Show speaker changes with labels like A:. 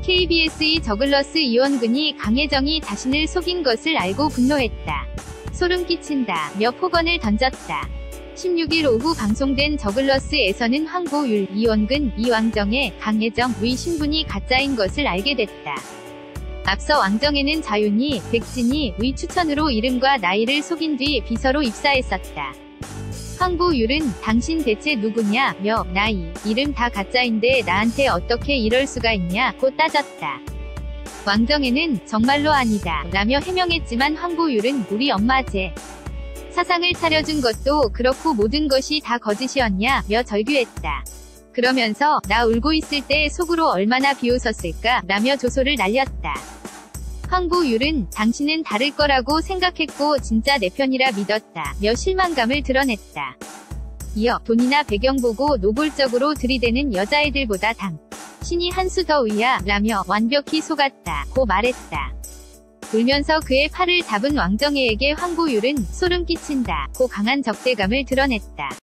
A: KBS의 저글러스 이원근이 강혜정이 자신을 속인 것을 알고 분노했다. 소름 끼친다. 며 폭언을 던졌다. 16일 오후 방송된 저글러스에서는 황보율, 이원근, 이왕정의 강혜정의 신분이 가짜인 것을 알게 됐다. 앞서 왕정에는 자윤이, 백진이의 추천으로 이름과 나이를 속인 뒤 비서로 입사했었다. 황보율은 당신 대체 누구냐 며 나이, 이름 다 가짜인데 나한테 어떻게 이럴 수가 있냐 고 따졌다. 왕정에는 정말로 아니다 라며 해명했지만 황보율은 우리 엄마제. 사상을 차려준 것도 그렇고 모든 것이 다 거짓이었냐 며 절규했다. 그러면서 나 울고 있을 때 속으로 얼마나 비웃었을까 라며 조소를 날렸다. 황보율은 당신은 다를 거라고 생각했고 진짜 내 편이라 믿었다 며 실망감을 드러냈다. 이어 돈이나 배경 보고 노골적으로 들이대는 여자애들보다 당신이 한 수 더 위야 라며 완벽히 속았다 고 말했다. 울면서 그의 팔을 잡은 왕정혜에게 황보율은 소름 끼친다 고 강한 적대감을 드러냈다.